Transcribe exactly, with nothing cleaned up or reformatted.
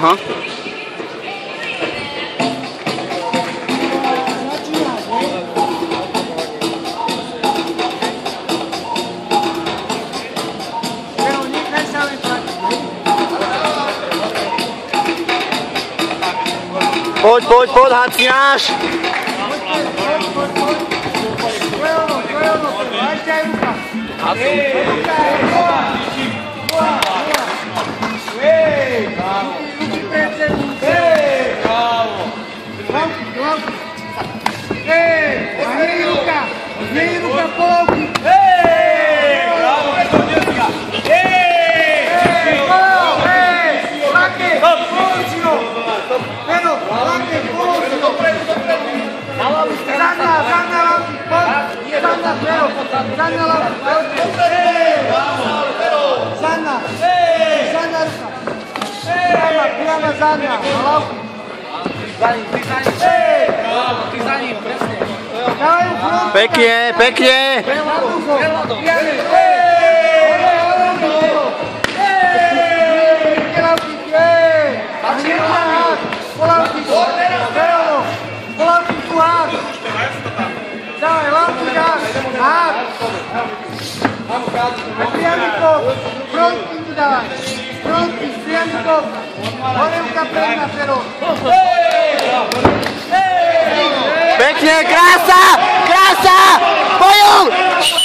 Aha. Poď, poď, poď, Hacňáš! Zanna la Zanna Zanna ruka Prama, prama Zanna na lavku Za ním, ty za ním Ty za ním, presne Dávaj mu front Pekne, pekne Prelado Dávaj, lavku ďak Hák A Priamikov Frontky mi dávaj Frontky, Priamikov Horevka predná Fero Pekne, krása! Krása! Bojuj!